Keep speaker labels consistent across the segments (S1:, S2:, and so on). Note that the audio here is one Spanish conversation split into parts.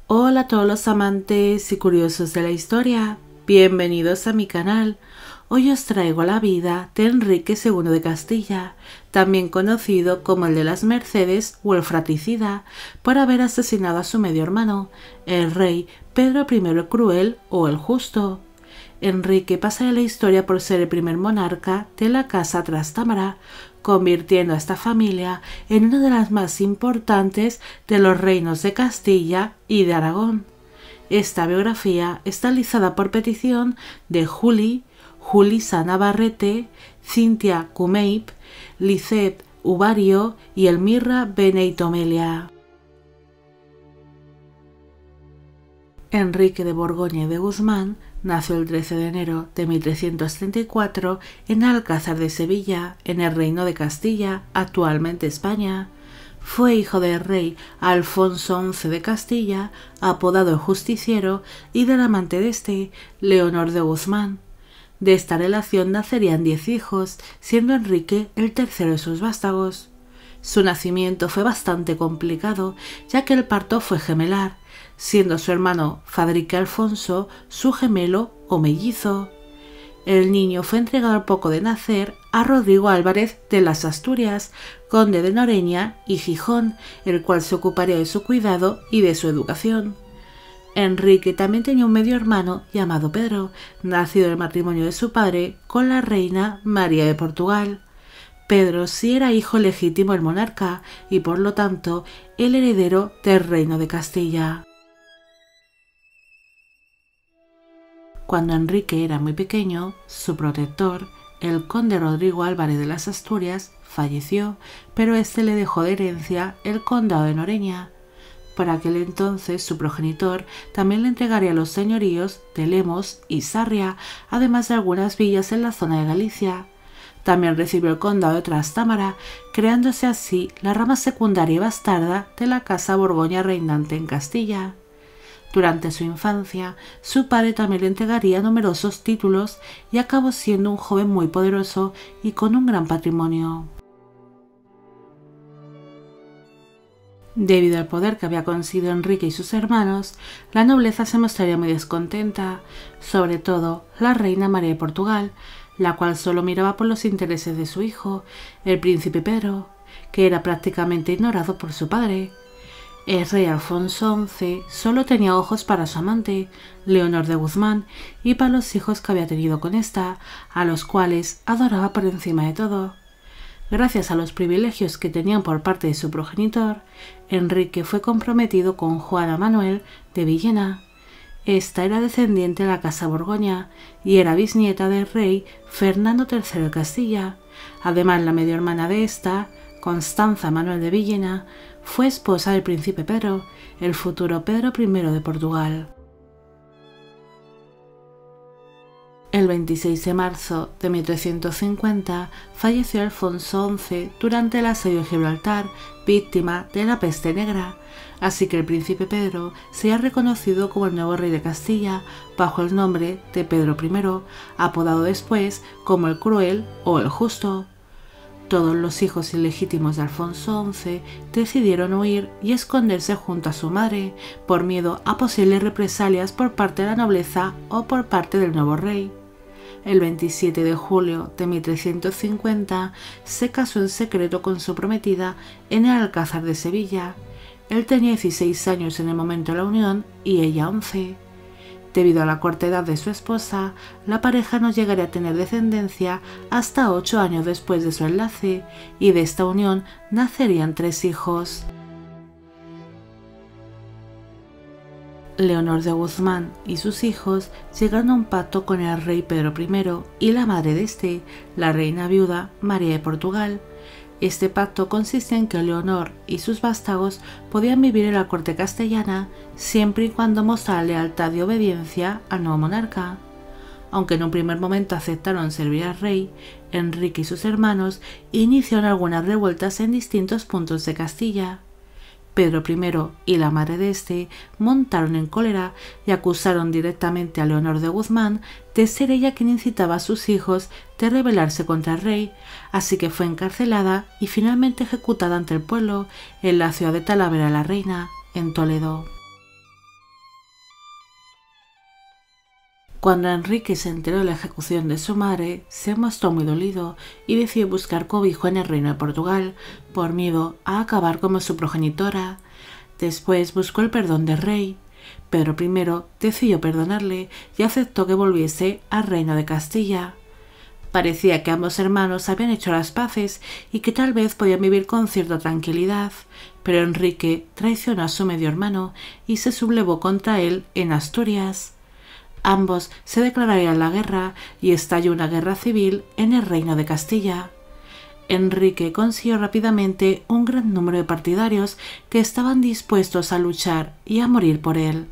S1: Hola a todos los amantes y curiosos de la historia, bienvenidos a mi canal. Hoy os traigo la vida de Enrique II de Castilla, también conocido como el de las Mercedes o el fratricida, por haber asesinado a su medio hermano, el rey Pedro I el Cruel o el Justo. Enrique pasa a la historia por ser el primer monarca de la Casa Trastámara, convirtiendo a esta familia en una de las más importantes de los reinos de Castilla y de Aragón. Esta biografía está realizada por petición de Julisa Navarrete, Cintia Cumeip, Lisette Ubario y Elmirra Beneitomelia. Enrique de Borgoña y de Guzmán nació el 13 de enero de 1334 en Alcázar de Sevilla, en el Reino de Castilla, actualmente España. Fue hijo del rey Alfonso XI de Castilla, apodado el Justiciero, y del amante de este, Leonor de Guzmán. De esta relación nacerían 10 hijos, siendo Enrique el tercero de sus vástagos. Su nacimiento fue bastante complicado, ya que el parto fue gemelar, siendo su hermano Fadrique Alfonso su gemelo o mellizo. El niño fue entregado al poco de nacer a Rodrigo Álvarez de las Asturias, conde de Noreña y Gijón, el cual se ocuparía de su cuidado y de su educación. Enrique también tenía un medio hermano llamado Pedro, nacido del matrimonio de su padre con la reina María de Portugal. Pedro sí era hijo legítimo del monarca y por lo tanto el heredero del reino de Castilla. Cuando Enrique era muy pequeño, su protector, el conde Rodrigo Álvarez de las Asturias, falleció, pero este le dejó de herencia el condado de Noreña. Por aquel entonces su progenitor también le entregaría los señoríos de Lemos y Sarria, además de algunas villas en la zona de Galicia. También recibió el condado de Trastámara, creándose así la rama secundaria y bastarda de la casa Borgoña reinante en Castilla. Durante su infancia, su padre también le entregaría numerosos títulos y acabó siendo un joven muy poderoso y con un gran patrimonio. Debido al poder que había conseguido Enrique y sus hermanos, la nobleza se mostraría muy descontenta, sobre todo la reina María de Portugal, la cual solo miraba por los intereses de su hijo, el príncipe Pedro, que era prácticamente ignorado por su padre. El rey Alfonso XI solo tenía ojos para su amante, Leonor de Guzmán, y para los hijos que había tenido con ésta, a los cuales adoraba por encima de todo. Gracias a los privilegios que tenían por parte de su progenitor, Enrique fue comprometido con Juana Manuel de Villena. Esta era descendiente de la casa Borgoña y era bisnieta del rey Fernando III de Castilla. Además, la medio hermana de esta, Constanza Manuel de Villena, fue esposa del príncipe Pedro, el futuro Pedro I de Portugal. El 26 de marzo de 1350 falleció Alfonso XI durante el asedio de Gibraltar, víctima de la peste negra, así que el príncipe Pedro sería reconocido como el nuevo rey de Castilla bajo el nombre de Pedro I, apodado después como el Cruel o el Justo. Todos los hijos ilegítimos de Alfonso XI decidieron huir y esconderse junto a su madre por miedo a posibles represalias por parte de la nobleza o por parte del nuevo rey. El 27 de julio de 1350 se casó en secreto con su prometida en el Alcázar de Sevilla. Él tenía 16 años en el momento de la unión y ella 11. Debido a la corta edad de su esposa, la pareja no llegaría a tener descendencia hasta 8 años después de su enlace, y de esta unión nacerían 3 hijos. Leonor de Guzmán y sus hijos llegaron a un pacto con el rey Pedro I y la madre de este, la reina viuda María de Portugal. Este pacto consiste en que Leonor y sus vástagos podían vivir en la corte castellana siempre y cuando mostraran lealtad y obediencia al nuevo monarca. Aunque en un primer momento aceptaron servir al rey, Enrique y sus hermanos iniciaron algunas revueltas en distintos puntos de Castilla. Pedro I y la madre de este montaron en cólera y acusaron directamente a Leonor de Guzmán de ser ella quien incitaba a sus hijos de rebelarse contra el rey, así que fue encarcelada y finalmente ejecutada ante el pueblo en la ciudad de Talavera la Reina, en Toledo. Cuando Enrique se enteró de la ejecución de su madre, se mostró muy dolido y decidió buscar cobijo en el reino de Portugal, por miedo a acabar como su progenitora. Después buscó el perdón del rey. Pedro I decidió perdonarle y aceptó que volviese al reino de Castilla. Parecía que ambos hermanos habían hecho las paces y que tal vez podían vivir con cierta tranquilidad, pero Enrique traicionó a su medio hermano y se sublevó contra él en Asturias. Ambos se declararían la guerra y estalló una guerra civil en el reino de Castilla. Enrique consiguió rápidamente un gran número de partidarios que estaban dispuestos a luchar y a morir por él.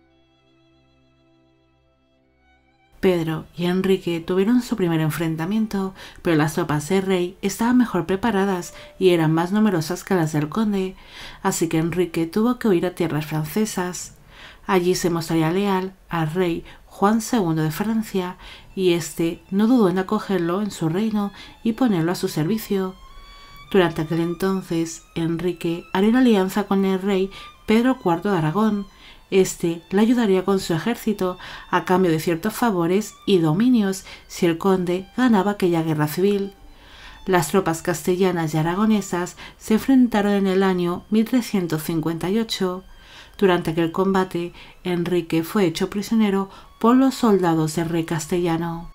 S1: Pedro y Enrique tuvieron su primer enfrentamiento, pero las tropas del rey estaban mejor preparadas y eran más numerosas que las del conde, así que Enrique tuvo que huir a tierras francesas. Allí se mostraría leal al rey Juan II de Francia, y éste no dudó en acogerlo en su reino y ponerlo a su servicio. Durante aquel entonces, Enrique haría una alianza con el rey Pedro IV de Aragón. Este le ayudaría con su ejército a cambio de ciertos favores y dominios si el conde ganaba aquella guerra civil. Las tropas castellanas y aragonesas se enfrentaron en el año 1358. Durante aquel combate, Enrique fue hecho prisionero por los soldados del rey castellano.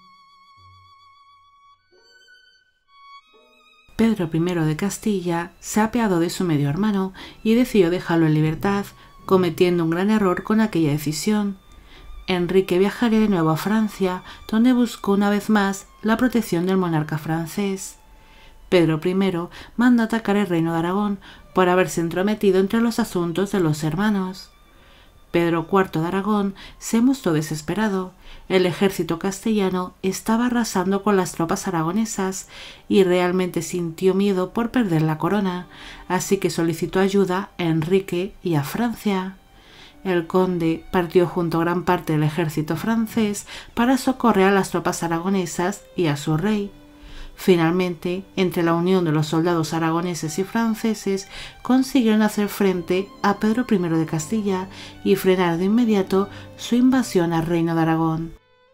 S1: Pedro I de Castilla se apiadó de su medio hermano y decidió dejarlo en libertad, cometiendo un gran error con aquella decisión. Enrique viajaría de nuevo a Francia, donde buscó una vez más la protección del monarca francés. Pedro I mandó atacar el reino de Aragón por haberse entrometido entre los asuntos de los hermanos. Pedro IV de Aragón se mostró desesperado. El ejército castellano estaba arrasando con las tropas aragonesas y realmente sintió miedo por perder la corona, así que solicitó ayuda a Enrique y a Francia. El conde partió junto a gran parte del ejército francés para socorrer a las tropas aragonesas y a su rey. Finalmente, entre la unión de los soldados aragoneses y franceses, consiguieron hacer frente a Pedro I de Castilla y frenar de inmediato su invasión al reino de Aragón.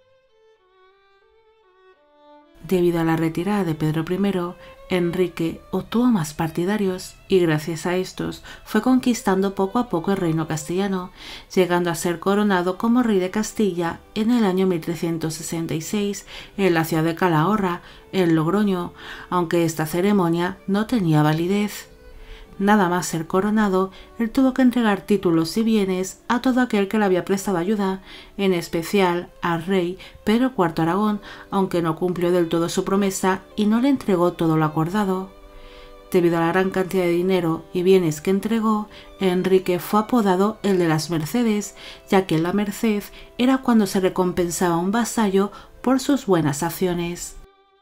S1: Debido a la retirada de Pedro I, Enrique obtuvo más partidarios y gracias a estos fue conquistando poco a poco el reino castellano, llegando a ser coronado como rey de Castilla en el año 1366 en la ciudad de Calahorra, en Logroño, aunque esta ceremonia no tenía validez. Nada más ser coronado, él tuvo que entregar títulos y bienes a todo aquel que le había prestado ayuda, en especial al rey Pedro IV Aragón, aunque no cumplió del todo su promesa y no le entregó todo lo acordado. Debido a la gran cantidad de dinero y bienes que entregó, Enrique fue apodado el de las Mercedes, ya que la merced era cuando se recompensaba a un vasallo por sus buenas acciones.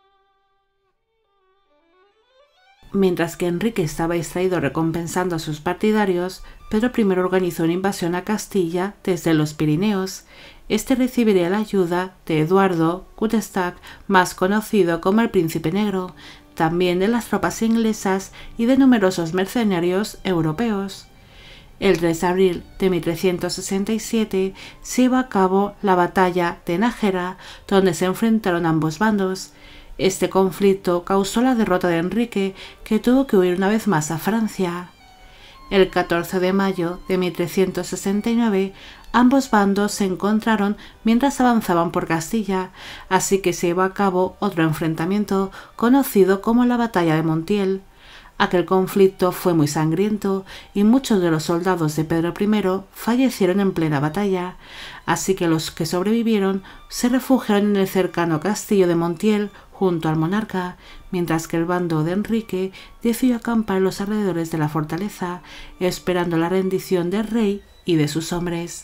S1: Mientras que Enrique estaba distraído recompensando a sus partidarios, Pedro I organizó una invasión a Castilla desde los Pirineos. Este recibiría la ayuda de Eduardo Gutestac, más conocido como el Príncipe Negro, también de las tropas inglesas y de numerosos mercenarios europeos. El 3 de abril de 1367 se llevó a cabo la batalla de Nájera, donde se enfrentaron ambos bandos. Este conflicto causó la derrota de Enrique, que tuvo que huir una vez más a Francia. El 14 de mayo de 1369, ambos bandos se encontraron mientras avanzaban por Castilla, así que se llevó a cabo otro enfrentamiento conocido como la Batalla de Montiel. Aquel conflicto fue muy sangriento y muchos de los soldados de Pedro I fallecieron en plena batalla, así que los que sobrevivieron se refugiaron en el cercano castillo de Montiel junto al monarca, mientras que el bando de Enrique decidió acampar en los alrededores de la fortaleza, esperando la rendición del rey y de sus hombres.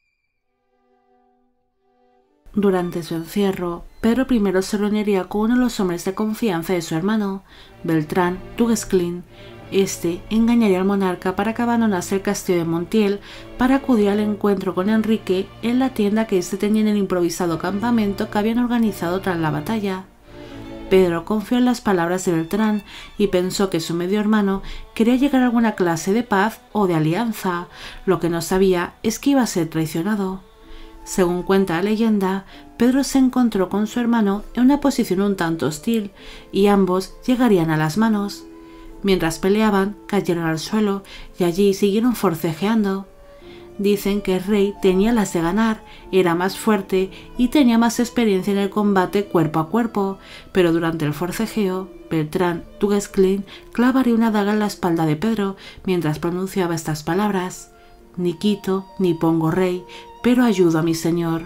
S1: Durante su encierro, Pedro I se reuniría con uno de los hombres de confianza de su hermano, Beltrán du Guesclin. Este engañaría al monarca para que abandonase el castillo de Montiel para acudir al encuentro con Enrique en la tienda que éste tenía en el improvisado campamento que habían organizado tras la batalla. Pedro confió en las palabras de Beltrán y pensó que su medio hermano quería llegar a alguna clase de paz o de alianza. Lo que no sabía es que iba a ser traicionado. Según cuenta la leyenda, Pedro se encontró con su hermano en una posición un tanto hostil y ambos llegarían a las manos. Mientras peleaban, cayeron al suelo y allí siguieron forcejeando. Dicen que el rey tenía las de ganar, era más fuerte y tenía más experiencia en el combate cuerpo a cuerpo, pero durante el forcejeo, Bertrand du Guesclin clavaría una daga en la espalda de Pedro mientras pronunciaba estas palabras: «Ni quito ni pongo rey, pero ayudo a mi señor».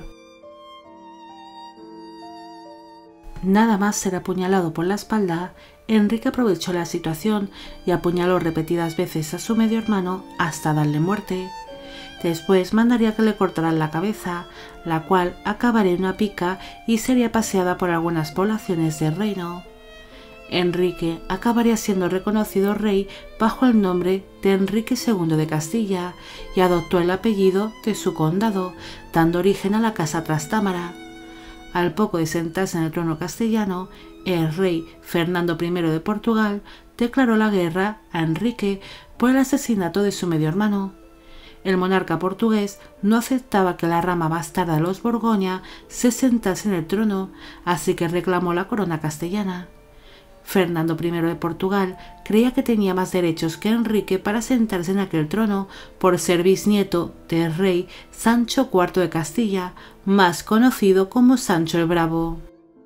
S1: Nada más ser apuñalado por la espalda, Enrique aprovechó la situación y apuñaló repetidas veces a su medio hermano hasta darle muerte. Después mandaría que le cortaran la cabeza, la cual acabaría en una pica y sería paseada por algunas poblaciones del reino. Enrique acabaría siendo reconocido rey bajo el nombre de Enrique II de Castilla y adoptó el apellido de su condado, dando origen a la casa Trastámara. Al poco de sentarse en el trono castellano, el rey Fernando I de Portugal declaró la guerra a Enrique por el asesinato de su medio hermano. El monarca portugués no aceptaba que la rama bastarda de los Borgoña se sentase en el trono, así que reclamó la corona castellana. Fernando I de Portugal creía que tenía más derechos que Enrique para sentarse en aquel trono por ser bisnieto del rey Sancho IV de Castilla, más conocido como Sancho el Bravo.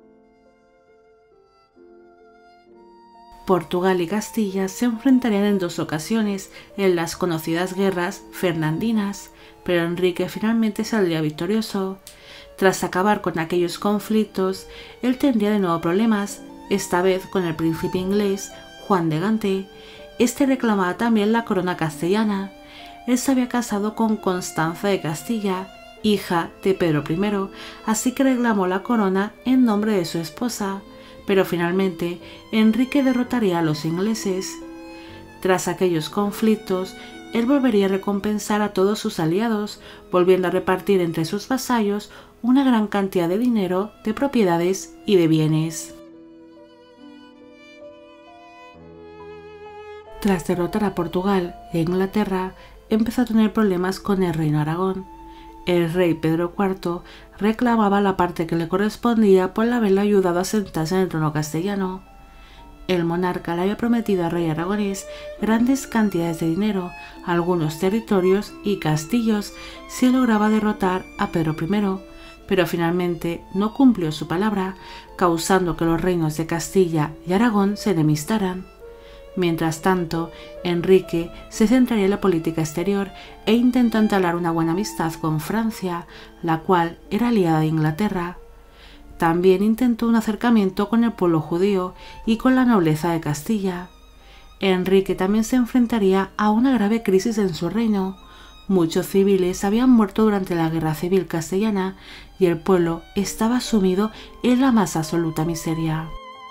S1: Portugal y Castilla se enfrentarían en 2 ocasiones en las conocidas guerras fernandinas, pero Enrique finalmente saldría victorioso. Tras acabar con aquellos conflictos, él tendría de nuevo problemas, esta vez con el príncipe inglés Juan de Gante. Este reclamaba también la corona castellana. Él se había casado con Constanza de Castilla, hija de Pedro I, así que reclamó la corona en nombre de su esposa, pero finalmente Enrique derrotaría a los ingleses. Tras aquellos conflictos, él volvería a recompensar a todos sus aliados, volviendo a repartir entre sus vasallos una gran cantidad de dinero, de propiedades y de bienes. Tras derrotar a Portugal e Inglaterra, empezó a tener problemas con el reino de Aragón. El rey Pedro IV reclamaba la parte que le correspondía por haberle ayudado a sentarse en el trono castellano. El monarca le había prometido al rey aragonés grandes cantidades de dinero, algunos territorios y castillos si lograba derrotar a Pedro I, pero finalmente no cumplió su palabra, causando que los reinos de Castilla y Aragón se enemistaran. Mientras tanto, Enrique se centraría en la política exterior e intentó entablar una buena amistad con Francia, la cual era aliada de Inglaterra. También intentó un acercamiento con el pueblo judío y con la nobleza de Castilla. Enrique también se enfrentaría a una grave crisis en su reino. Muchos civiles habían muerto durante la Guerra Civil Castellana y el pueblo estaba sumido en la más absoluta miseria.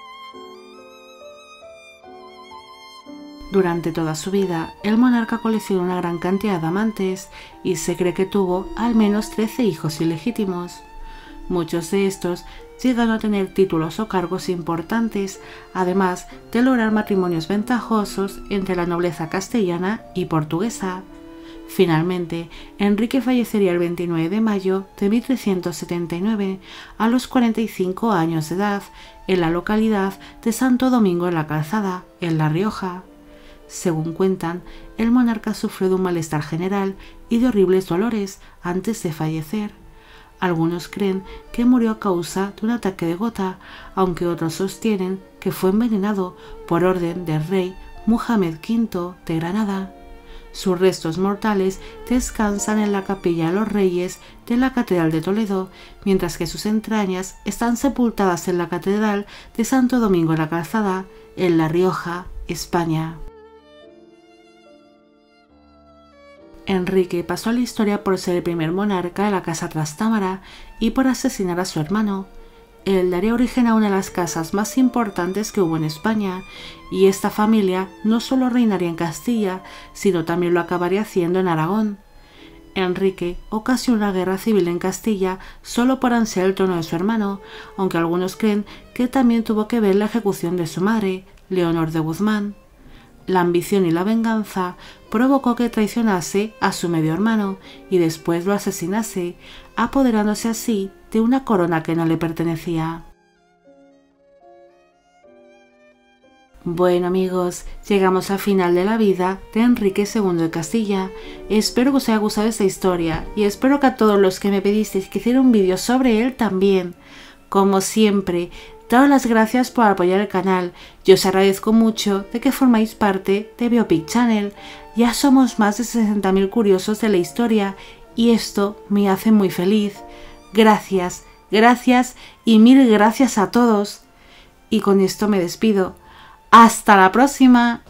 S1: Durante toda su vida, el monarca coleccionó una gran cantidad de amantes y se cree que tuvo al menos 13 hijos ilegítimos. Muchos de estos llegaron a tener títulos o cargos importantes, además de lograr matrimonios ventajosos entre la nobleza castellana y portuguesa. Finalmente, Enrique fallecería el 29 de mayo de 1379, a los 45 años de edad, en la localidad de Santo Domingo de la Calzada, en La Rioja. Según cuentan, el monarca sufrió de un malestar general y de horribles dolores antes de fallecer. Algunos creen que murió a causa de un ataque de gota, aunque otros sostienen que fue envenenado por orden del rey Muhammad V de Granada. Sus restos mortales descansan en la Capilla de los Reyes de la Catedral de Toledo, mientras que sus entrañas están sepultadas en la Catedral de Santo Domingo de la Calzada, en La Rioja, España. Enrique pasó a la historia por ser el primer monarca de la casa Trastámara y por asesinar a su hermano. Él daría origen a una de las casas más importantes que hubo en España, y esta familia no solo reinaría en Castilla, sino también lo acabaría haciendo en Aragón. Enrique ocasionó una guerra civil en Castilla solo por ansiar el trono de su hermano, aunque algunos creen que también tuvo que ver la ejecución de su madre, Leonor de Guzmán. la ambición y la venganza provocó que traicionase a su medio hermano y después lo asesinase, apoderándose así de una corona que no le pertenecía. Bueno amigos, llegamos al final de la vida de Enrique II de Castilla. Espero que os haya gustado esta historia y espero que a todos los que me pedisteis que hiciera un vídeo sobre él también. Como siempre, daros las gracias por apoyar el canal y os agradezco mucho de que formáis parte de Biopic Channel. Ya somos más de 60.000 curiosos de la historia y esto me hace muy feliz. Gracias, gracias y mil gracias a todos. Y con esto me despido. ¡Hasta la próxima!